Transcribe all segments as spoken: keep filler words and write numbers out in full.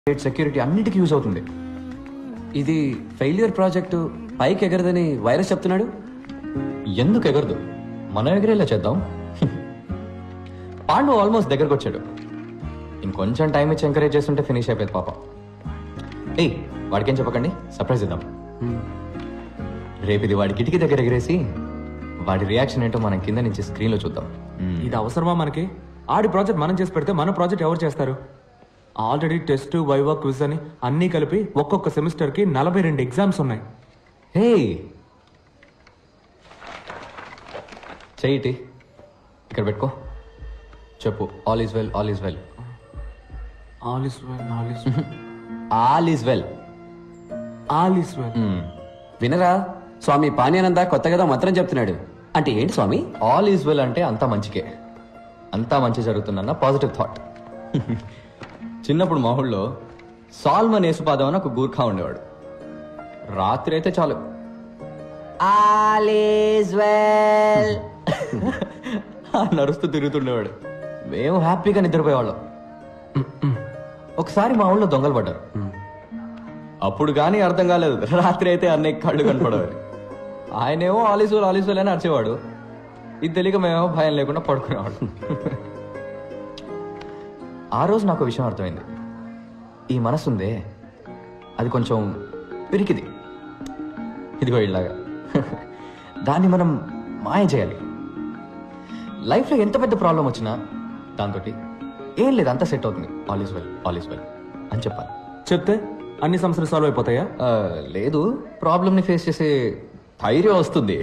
Security అన్నిటికీ use అవుతుంది. ఇది ఫెయిల్యూర్ ప్రాజెక్టు పైకి ఎగరదని వైరస్ చెప్తున్నాడు. ఎందుకు ఎగరదు? మనం ఎగరేలా చేద్దాం. పాండు ఆల్మోస్ట్ దగ్గరకు వచ్చాడు. ఇంకొంచెం టైం ఇచ్చి ఎంకరేజ్ చేస్తుంటే ఫినిష్ అయిపోయింది పాప. ఏయ్, వాడికేం చెప్పకండి, సర్ప్రైజ్ ఇద్దాం. రేపు ఇది వాడి కిటికీ దగ్గర ఎగరేసి వాడి రియాక్షన్ ఏంటో మనం కింద నుంచి స్క్రీన్లో చూద్దాం. ఇది అవసరమా మనకి? ఆడి ప్రాజెక్ట్ మనం చేసి పెడితే మన ప్రాజెక్ట్ ఎవరు చేస్తారు? ఆల్రెడీ టెస్ట్, వైవా, క్విజ్ అని అన్నీ కలిపి ఒక్కొక్క సెమిస్టర్ కి నలభై రెండు ఎగ్జామ్స్ ఉన్నాయి. హే, చెయ్యి ఇక్కడ పెట్టుకో. చెప్పు, all is well, all is well. All is well, all is all is well, all is well. వినరా, స్వామి పానీయానంద కొత్తగా మంత్రం చెప్తున్నాడు. అంటే ఏంటి స్వామి? ఆల్ ఈజ్ వెల్ అంటే అంతా మంచికే, అంతా మంచి జరుగుతుందన్న పాజిటివ్ థాట్. చిన్నప్పుడు మా ఊళ్ళో సాల్మన్ యేసుపాదం అని ఒక గూర్ఖా ఉండేవాడు. రాత్రి అయితే చాలు ఆల్ ఈజ్ వెల్ నడుస్తూ తిరుగుతుండేవాడు. మేము హ్యాపీగా నిద్రపోయేవాళ్ళం. ఒకసారి మా ఊళ్ళో దొంగలు పడ్డారు. అప్పుడు కానీ అర్థం కాలేదు, రాత్రి అయితే అన్నయ్య కళ్ళు కనపడేవారు. ఆయనేమో ఆలీసులు ఆలీసులు అని అరిచేవాడు. ఇది తెలియక మేమేమో భయం లేకుండా పడుకునేవాడు. ఆ రోజు నాకు విషయం అర్థమైంది. ఈ మనసు ఉందే, అది కొంచెం పిరికిది, ఇదిగో ఇలాగా. దాన్ని మనం మాయ చేయాలి. లైఫ్లో ఎంత పెద్ద ప్రాబ్లం వచ్చినా దాంతో ఏం లేదు, అంతా సెట్ అవుతుంది, all is well, all is well అని చెప్పాలి. చెప్తే అన్ని సమస్యలు సాల్వ్ అయిపోతాయా? లేదు, ప్రాబ్లమ్ని ఫేస్ చేసే ధైర్యం వస్తుంది.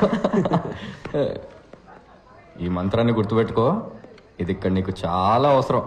ఈ మంత్రాన్ని గుర్తుపెట్టుకో, ఇది ఇక్కడ నీకు చాలా అవసరం.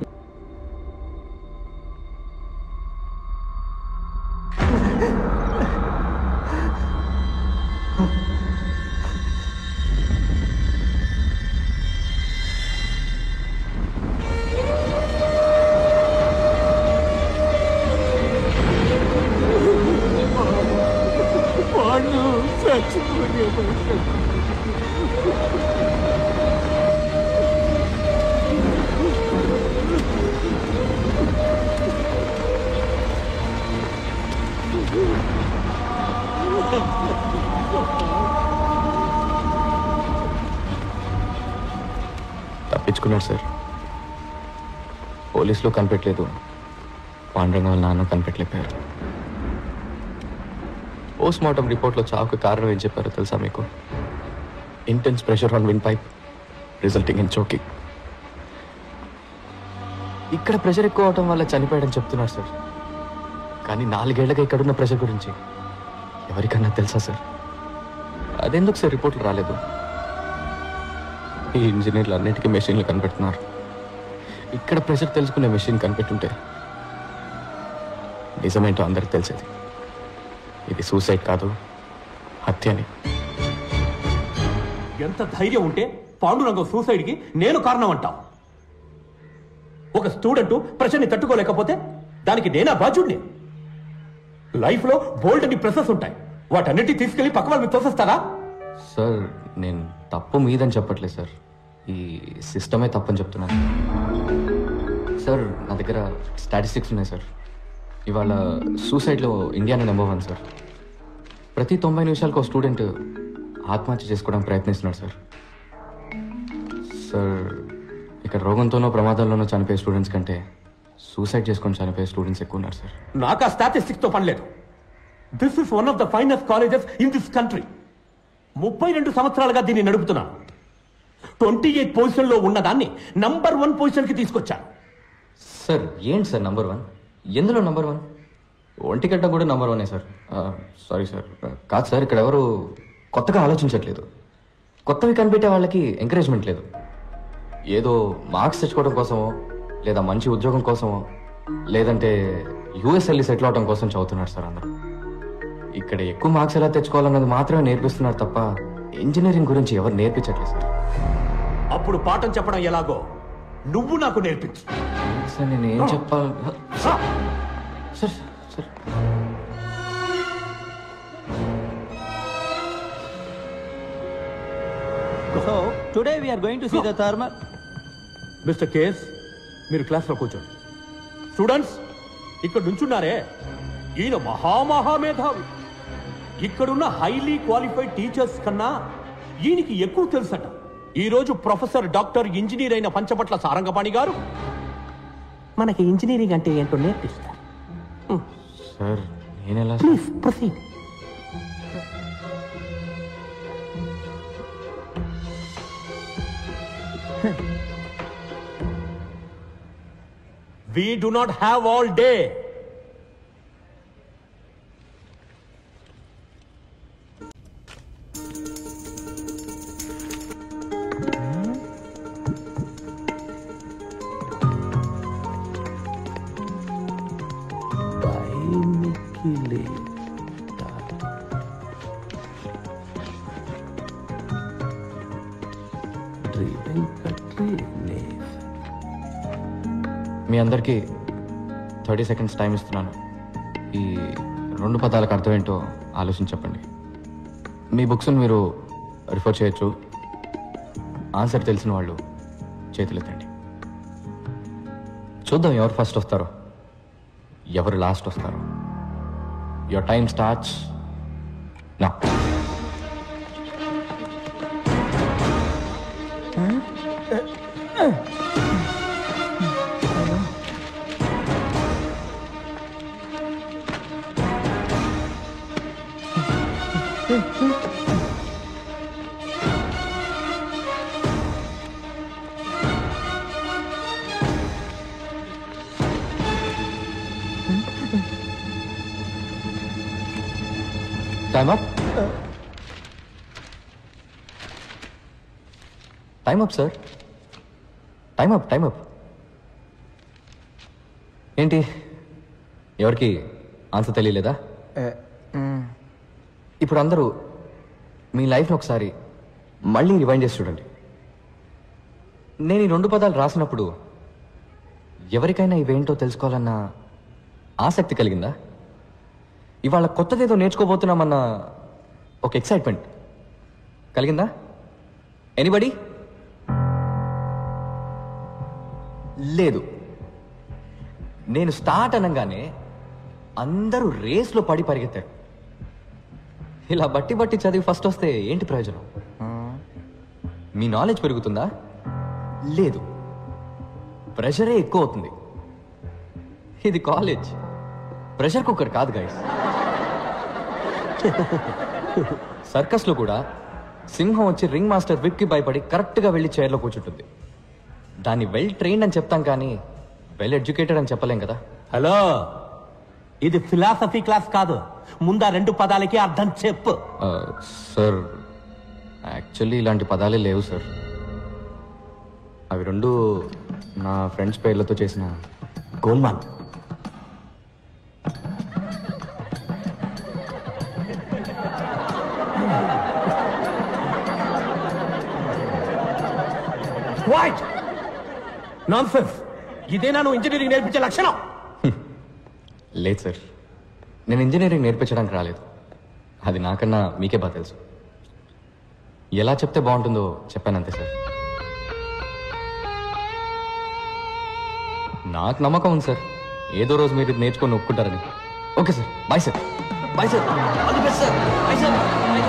తప్పించుకున్నాడు సార్. పోలీసులు కనిపెట్టలేదు, పాండురంగ వాళ్ళ నాన్న కనిపెట్టలేపారు. పోస్ట్ మార్టం రిపోర్ట్లో చావుకు కారణం ఏం చెప్పారో తెలుసా మీకు? Intense pressure on wind pipe resulting in choking. ఇక్కడ ప్రెషర్ ఎక్కువ అవడం వల్ల చనిపోయాడని చెప్తున్నారు సార్. కానీ నాలుగేళ్లగా ఇక్కడున్న ప్రెషర్ గురించి ఎవరికన్నా తెలుసా సార్? అదెందుకు సార్ రిపోర్ట్లు రాలేదు? ఈ ఇంజనీర్లు అన్నిటికీ మెషిన్లు కనిపెడుతున్నారు. ఇక్కడ ప్రెషర్ తెలుసుకునే మెషిన్ కనిపెట్టుంటే నిజమేంటో అందరికి తెలిసేది. ఇది సూసైడ్ కాదు, హత్యని. ఎంత ధైర్యం ఉంటే పాండురంగం సూసైడ్ కి నేను కారణం అంటావు? ఒక స్టూడెంట్ ప్రెషర్ని తట్టుకోలేకపోతే దానికి నేనా బాధ్యుడిని? లైఫ్ లో బోల్డ్ అని ప్రెసెస్ ఉంటాయి, వాటన్నిటి తీసుకెళ్లి పక్క వాళ్ళకి తోసేస్తారా? సార్, నేను తప్పు మీదని చెప్పట్లేదు సార్, ఈ సిస్టమే తప్పని చెప్తున్నాను. సార్, నా దగ్గర స్టాటిస్టిక్స్ ఉన్నాయి సార్. ఇవాళ సూసైడ్లో ఇండియానే నెంబర్ వన్ సార్. ప్రతి తొంభై నిమిషాలకు ఒక స్టూడెంట్ ఆత్మహత్య చేసుకోవడానికి ప్రయత్నిస్తున్నాడు సార్. సార్, ఇక్కడ రోగంతోనో ప్రమాదాల్లోనో చనిపోయే స్టూడెంట్స్ కంటే సూసైడ్ చేసుకొని చనిపోయే స్టూడెంట్స్ ఎక్కువ ఉన్నారు సార్. నాకు ఆ స్టాటిస్టిక్స్ తో పని లేదు. This is one of the finest colleges in this country. ముప్పై రెండు సంవత్సరాలుగా దీన్ని నడుపుతున్నాను. ట్వంటీ ఎయిట్ పొజిషన్ లో ఉన్నదాన్ని నంబర్ వన్ పొజిషన్ కి తీసుకొచ్చాను. సార్, ఏంటి సార్ నంబర్ వన్? ఎందులో నంబర్ వన్? ఒంటిగడ్డ కూడా నంబర్ వనే సార్. సారీ సార్, కాదు సార్, ఇక్కడ ఎవరు కొత్తగా ఆలోచించట్లేదు. కొత్తవి కనిపెట్టే వాళ్ళకి ఎంకరేజ్మెంట్ లేదు. ఏదో మార్క్స్ తెచ్చుకోవడం కోసమో, లేదా మంచి ఉద్యోగం కోసమో, లేదంటే యూఎస్ వెళ్ళి సెటిల్ అవడం కోసం చదువుతున్నారు సార్ అందరూ. ఇక్కడ ఎక్కువ మార్క్స్ ఎలా తెచ్చుకోవాలన్నది మాత్రమే నేర్పిస్తున్నారు తప్ప ఇంజనీరింగ్ గురించి ఎవరు నేర్పించట్లేదు సార్. అప్పుడు పాఠం చెప్పడం ఎలాగో నువ్వు నాకు నేర్పించు. సార్, నేను ఏం చెప్పాలి sir? Sir sir So, today we are going to see the thermal. Mister KS, మీరు క్లాస్లో కూర్చోండి. స్టూడెంట్స్, ఇక్కడ నుంచున్నారే ఈయన మహామహామేధావి. ఇక్కడున్న హైలీ క్వాలిఫైడ్ టీచర్స్ కన్నా ఈయనకి ఎక్కువ తెలుసట. ఈ రోజు ప్రొఫెసర్ డాక్టర్ ఇంజనీర్ అయిన పంచపట్ల సారంగపాణి గారు మనకి ఇంజనీరింగ్ అంటే ఏంటో నేర్పిస్తారు. సార్ నేనెలా please proceed. We do not have all day. మీ అందరికీ థర్టీ సెకండ్స్ టైం ఇస్తున్నాను. ఈ రెండు పదాలకు అర్థం ఏంటో ఆలోచించి చెప్పండి. మీ బుక్స్ని మీరు రిఫర్ చేయొచ్చు. ఆన్సర్ తెలిసిన వాళ్ళు చేతులెత్తండి. చూద్దాం ఎవరు ఫస్ట్ వస్తారో, ఎవరు లాస్ట్ వస్తారో. Your time starts now. Time up. Time up, sir. Time up, time up. ఏంటి ఎవరికి ఆన్సర్ తెలియలేదా? ఇప్పుడు అందరూ మీ లైఫ్ని ఒకసారి మళ్ళీ రివైండ్ చేసి చూడండి. నేను ఈ రెండు పదాలు రాసినప్పుడు ఎవరికైనా ఇవేంటో తెలుసుకోవాలన్న ఆసక్తి కలిగిందా? ఇవాళ కొత్తదేదో నేర్చుకోబోతున్నామన్న ఒక ఎక్సైట్మెంట్ కలిగిందా? ఎనీబడి? లేదు. నేను స్టార్ట్ అనగానే అందరూ రేస్లో పడి పరిగెత్తారు. ఇలా బట్టి బట్టి చదివి ఫస్ట్ వస్తే ఏంటి ప్రయోజనం? మీ నాలెడ్జ్ పెరుగుతుందా? లేదు, ప్రెషరే ఎక్కువ అవుతుంది. ఇది కాలేజ్, ప్రెషర్ కుక్కర్ కాదు గైస్. సర్కస్లో కూడా సింహం వచ్చి రింగ్ మాస్టర్ విక్కి భయపడి కరెక్ట్గా వెళ్ళి చైర్లో కూర్చుంటుంది. దాన్ని వెల్ ట్రైన్డ్ అని చెప్తాం కానీ వెల్ ఎడ్యుకేటెడ్ అని చెప్పలేం కదా. హలో, ఇది ఫిలాసఫీ క్లాస్ కాదు. ముందా రెండు పదాలకి అర్థం చెప్పు. సార్ యాక్చువల్లీ ఇలాంటి పదాలే లేవు సార్. అవి రెండు నా ఫ్రెండ్స్ పేర్లతో చేసిన గోల్మాల్. What nonsense! ఇదేనా నువ్వు ఇంజనీరింగ్ నేర్పించే లక్షణం? లేదు సార్, నేను ఇంజనీరింగ్ నేర్పించడానికి రాలేదు. అది నాకన్నా మీకే బాగా తెలుసు. ఎలా చెప్తే బాగుంటుందో చెప్పానంతే సార్. నాకు నమ్మకం ఉంది సార్, ఏదో రోజు మీరు ఇది నేర్చుకొని ఒప్పుకుంటారని. Okay sir, bye sir. Bye sir. All the best sir. Bye sir.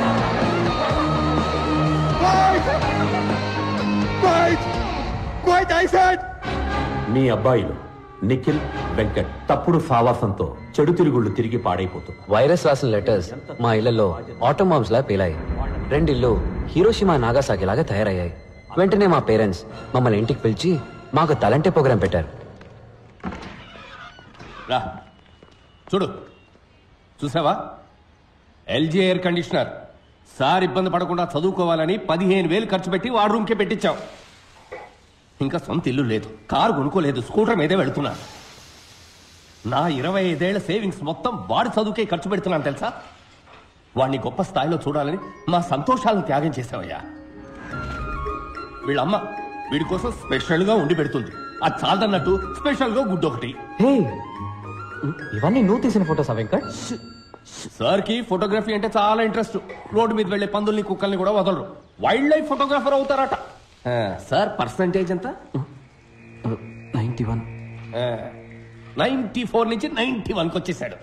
మీ అబ్బాయిలు నిఖిల్, వెంకట్ తప్పుడు సావాసంతో చెడు తిరుగుళ్ళు తిరిగి పాడైపోతున్నారు. వైరస్ రాసిన లెటర్స్ మా ఇళ్లలో ఆటోమ్ బాంబ్స్ లా పేలాయి. రెండిళ్ళు హీరోషిమా నాగాసాకి లాగా తయారయ్యాయి. వెంటనే మా పేరెంట్స్ మమ్మల్ని ఇంటికి పిలిచి మాకు తలంటే ప్రోగ్రాం పెట్టారు. రా చూడు, చూసావా? LG air conditioner. సార్ ఇబ్బంది పడకుండా చదువుకోవాలని పదిహేను వేలు ఖర్చు పెట్టి వాడు రూమ్కే పెట్టించాం. ఇంకా సొంత ఇల్లు లేదు, కారు కొనుక్కోలేదు, స్కూటర్ మీదే వెళుతున్నా. నా ఇరవై ఐదేళ్ల సేవింగ్స్ మొత్తం వాడి చదువుకే ఖర్చు పెడుతున్నాను తెలుసా? వాడిని గొప్ప స్థాయిలో చూడాలని మా సంతోషాలను త్యాగం చేసావయ్యా. వీళ్ళమ్మ వీడి కోసం స్పెషల్ గా ఉండి పెడుతుంది. అది చాలదన్నట్టు స్పెషల్ గా గుడ్డు ఒకటి. హే, ఇవన్నీ నువ్వు తీసిన ఫోటోసా వెంకట్? సార్ కి ఫోటోగ్రఫీ అంటే చాలా ఇంట్రెస్ట్. రోడ్డు మీద వెళ్లే పందుల్ని కుక్కల్ని కూడా వదలరు. వైల్డ్ లైఫ్ ఫోటోగ్రాఫర్ అవుతారట. సార్ పర్సంటేజ్ ఎంత? Ninety one. నైన్టీ ఫోర్ నుంచి నైన్టీ వన్కి వచ్చేసాడు.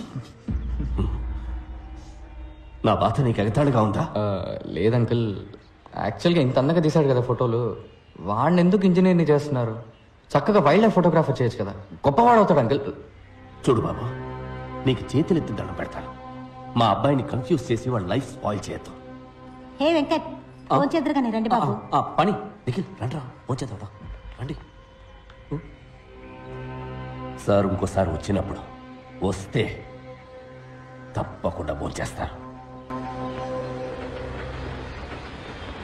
నా బాధ నీకు ఎగతాళిగా ఉందా? ఆ, లేదు అంకుల్, యాక్చువల్గా ఇంత అందంగా తీశాడు కదా ఫోటోలు, వాడిని ఎందుకు ఇంజనీర్ని చేస్తున్నారు? చక్కగా వైల్డ్ లైఫ్ ఫోటోగ్రాఫర్ చేయొచ్చు కదా, గొప్పవాడు అవుతాడు అంకుల్. చూడు బాబు, నీకు చేతులెత్తి దండం పెడతాను. మా అబ్బాయిని కన్ఫ్యూజ్ చేసి వాళ్ళ లైఫ్ స్పాయిల్ చేయొద్దు. హే వెంకట్, ఫోన్ చేద్దరు కానీ రండి బాబు. ఆ, పని నిఖిల్ రండ్రా వచ్చేద్దా రండి. సార్ ఇంకోసారి వచ్చినప్పుడు వస్తే తప్పకుండా భోంచేస్తారు.